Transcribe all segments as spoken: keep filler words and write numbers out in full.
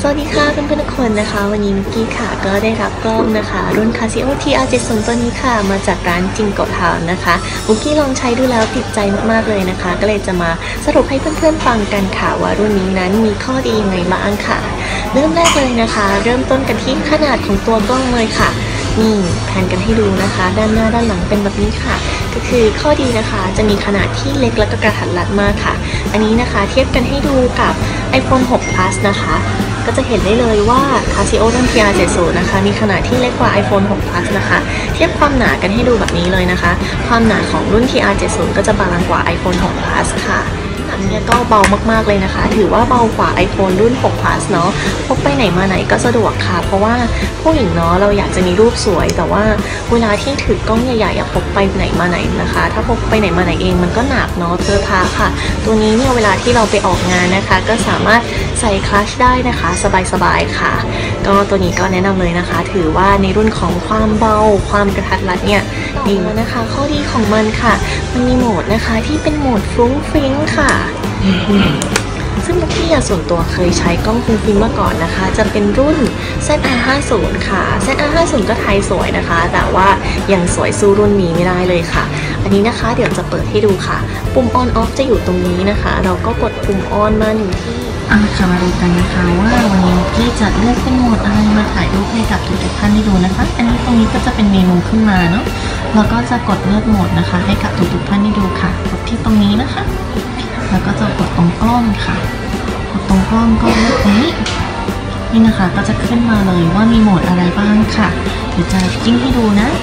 สวัสดีค่ะเพื่อนๆทุกคนนะคะวันนี้มิกกี้ค่ะก็ได้รับกล้องนะคะรุ่น Casio ที อาร์ เจ็ดสิบ ตัวนี้ค่ะมาจากร้านจิงโกะทาวน์นะคะมิกกี้ลองใช้ดูแล้วติดใจมากๆเลยนะคะก็เลยจะมาสรุปให้เพื่อนๆฟังกันค่ะว่ารุ่นนี้นั้นมีข้อดียังไงบ้างค่ะเริ่มแรกเลยนะคะเริ่มต้นกันที่ขนาดของตัวกล้องเลยค่ะนี่แผนกันให้ดูนะคะด้านหน้าด้านหลังเป็นแบบนี้ค่ะก็คือข้อดีนะคะจะมีขนาดที่เล็กและก็กระทัดรัดมากค่ะอันนี้นะคะเทียบกันให้ดูกับ iPhone หก Plus นะคะก็จะเห็นได้เลยว่า Casio รุ่น ที อาร์ เจ็ดสิบ นะคะมีขนาดที่เล็กกว่า iPhone หก Plus นะคะเทียบความหนากันให้ดูแบบนี้เลยนะคะความหนาของรุ่น ที อาร์ เจ็ดสิบ ก็จะบางกว่า iPhone หก Plus ค่ะหนังเนี่ยก็เบามากๆเลยนะคะถือว่าเบากว่า iPhone รุ่น หก Plus เนาะพกไปไหนมาไหนก็สะดวกค่ะเพราะว่าผู้หญิงเนาะเราอยากจะมีรูปสวยแต่ว่าเวลาที่ถือกล้องใหญ่ๆอยากพกไปไหนมาไหนนะคะถ้าพกไปไหนมาไหนเองมันก็หนักเนาะเสื้อผ้าค่ะตัวนี้เนี่ยเวลาที่เราไปออกงานนะคะก็สามารถใส่คลัตช์ได้นะคะสบายๆค่ะก็ตัวนี้ก็แนะนำเลยนะคะถือว่าในรุ่นของความเบาความกระทัดรัดเนี่ยดีแล้วนะคะข้อดีของมันค่ะมันมีโหมดนะคะที่เป็นโหมดฟรุ้งฟริ้งค่ะซึ่งเมื่อกี้ส่วนตัวเคยใช้กล้องฟรุ้งฟริ้งมาก่อนนะคะจะเป็นรุ่น แซด อาร์ ห้าสิบ ค่ะ แซด อาร์ ห้าสิบ ก็ถ่ายสวยนะคะแต่ว่ายังสวยสู้รุ่นนี้ไม่ได้เลยค่ะอันนี้นะคะเดี๋ยวจะเปิดให้ดูค่ะปุ่ม on off จะอยู่ตรงนี้นะคะเราก็กดปุ่ม on มาหนึ่งที่อ่ะค่ะมาดูกันนะคะว่าวันนี้พี่จะเลือกเป็นโหมดอะไรมาถ่ายรูปให้กับทุกๆท่านได้ดูนะคะอันนี้ตรงนี้ก็จะเป็นเมนูขึ้นมาเนาะแล้วก็จะกดเลือกโหมดนะคะให้กับทุกๆท่านได้ดูค่ะกดที่ตรงนี้นะคะแล้วก็จะกดตรงกล้องค่ะกดตรงกล้องก็เลือกตรงนี้นี่นะคะก็จะขึ้นมาเลยว่ามีโหมดอะไรบ้างค่ะเดี๋ยวจะจิ้มให้ดูนะ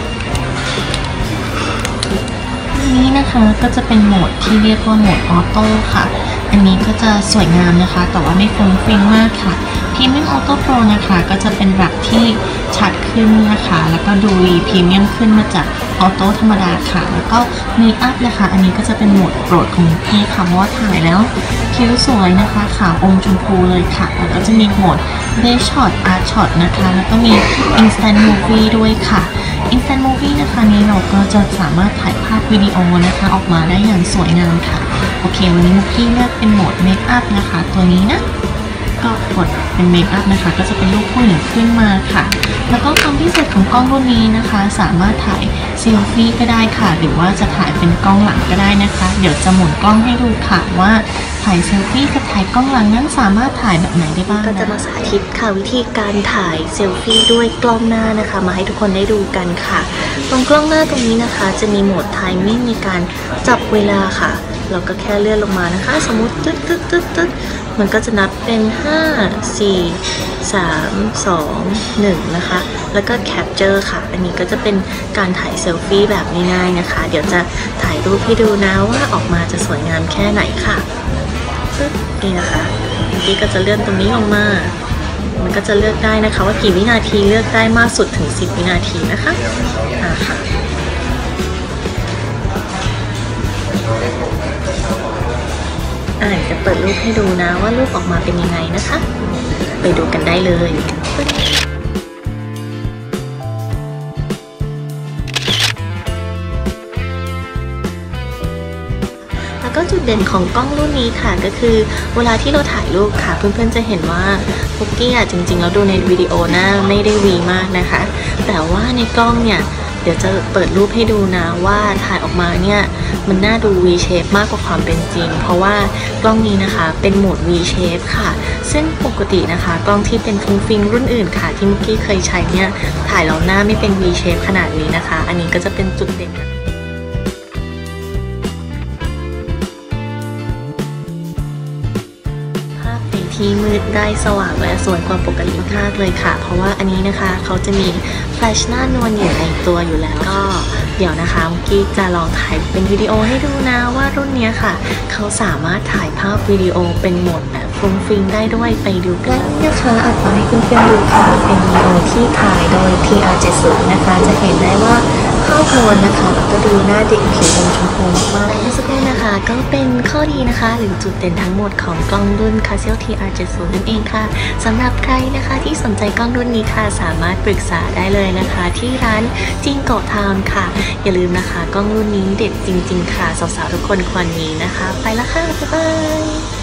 นี้นะคะก็จะเป็นโหมดที่เรียกว่าโหมดออโต้ค่ะอันนี้ก็จะสวยงามนะคะแต่ว่าไม่ฟุ้งฟิ้งมากค่ะพรีเมียมออโต้โปรนะคะก็จะเป็นแบบที่ชัดขึ้นนะคะแล้วก็ดูพรีเมียมขึ้นมาจากออโต้ธรรมดาค่ะแล้วก็มีอัพนะคะอันนี้ก็จะเป็นโหมดโปรดของพี่ค่ะเพราะว่าถ่ายแล้วคิ้วสวยนะคะขาวอมชมพูเลยค่ะแล้วก็จะมีโหมดเบสช็อตอาร์ตช็อตนะคะแล้วก็มี Instant Movie ด้วยค่ะ Instant Movie นะคะนี้เราก็จะสามารถถ่ายภาพวิดีโอนะคะออกมาได้อย่างสวยงามค่ะโอเควันนี้มุกกี้เลือกเป็นโหมดเมคอัพนะคะตัวนี้นะก็กดเป็นเมคอัพนะคะก็จะเป็นรูปผู้หญิงขึ้นมาค่ะแล้วก็ความพิเศษของกล้องรุ่นนี้นะคะสามารถถ่ายเซลฟี่ก็ได้ค่ะหรือว่าจะถ่ายเป็นกล้องหลังก็ได้นะคะเดี๋ยวจะหมุนกล้องให้ดูค่ะว่าถ่ายเซลฟี่กับถ่ายกล้องหลังนั้นสามารถถ่ายแบบไหนได้บ้างก็จะมาสาธิตค่ะวิธีการถ่ายเซลฟี่ด้วยกล้องหน้านะคะมาให้ทุกคนได้ดูกันค่ะตรงกล้องหน้าตรงนี้นะคะจะมีโหมดไทมิ่งในการจับเวลาค่ะเราก็แค่เลื่อนลงมานะคะสมมติตึ๊ดตึ๊ดตึ๊ดตึ๊ดมันก็จะนับเป็นห้า สี่ สาม สอง หนึ่งนะคะแล้วก็แคปเจอร์ค่ะอันนี้ก็จะเป็นการถ่ายเซลฟี่แบบง่ายๆนะคะเดี๋ยวจะถ่ายรูปให้ดูนะว่าออกมาจะสวยงามแค่ไหนค่ะปึ๊บนี่นะคะพี่ก็จะเลื่อนตรงนี้ลงมามันก็จะเลือกได้นะคะว่ากี่วินาทีเลือกได้มากสุดถึงสิบวินาทีนะคะอ่าค่ะอ่าจะเปิดรูปให้ดูนะว่ารูปออกมาเป็นยังไงนะคะไปดูกันได้เลยแล้วก็จุดเด่นของกล้องรุ่นนี้ค่ะก็คือเวลาที่เราถ่ายรูปค่ะเพื่อนๆจะเห็นว่าพุกกี้อ่ะจริงๆแล้วดูในวิดีโอหน้าไม่ได้วีมากนะคะแต่ว่าในกล้องเนี่ยเดี๋ยวจะเปิดรูปให้ดูนะว่าถ่ายออกมาเนี่ยมันน่าดู V shape มากกว่าความเป็นจริงเพราะว่ากล้องนี้นะคะเป็นโหมด V shape ค่ะซึ่งปกตินะคะกล้องที่เป็นฟุ้งฟิ้งรุ่นอื่นค่ะที่มุกกี้เคยใช้เนี่ยถ่ายแล้วหน้าไม่เป็น V shape ขนาดนี้นะคะอันนี้ก็จะเป็นจุดเด่นที่มืดได้สว่างและสวยกว่าปกติมากเลยค่ะเพราะว่าอันนี้นะคะเขาจะมีแฟลชหน้านวลอยู่ในตัวอยู่แล้วก็เดี๋ยวนะคะเมื่อกี้จะลองถ่ายเป็นวิดีโอให้ดูนะว่ารุ่นนี้ค่ะเขาสามารถถ่ายภาพวิดีโอเป็นโหมดแบบฟรุ้งฟริ้งได้ด้วยไปดูกันนะคะอัดมาให้เพื่อนๆดูค่ะเป็นวิดีโอที่ถ่ายโดย ที อาร์ เจ็ดสิบ นะคะจะเห็นได้ว่าภาพรวมนะคะก็ดูหน้าเด็กผิวอมชมพูมากๆสักครู่นะคะก็เป็นข้อดีนะคะหรือจุดเด่นทั้งหมดของกล้องรุ่น Casio ที อาร์ เจ็ดสิบ นั่นเองค่ะสำหรับใครนะคะที่สนใจกล้องรุ่นนี้ค่ะสามารถปรึกษาได้เลยนะคะที่ร้านจิงโกะทาวน์ค่ะอย่าลืมนะคะกล้องรุ่นนี้เด็ดจริงๆค่ะสาวๆทุกคนควรมีนะคะไปละค่ะบ๊ายบาย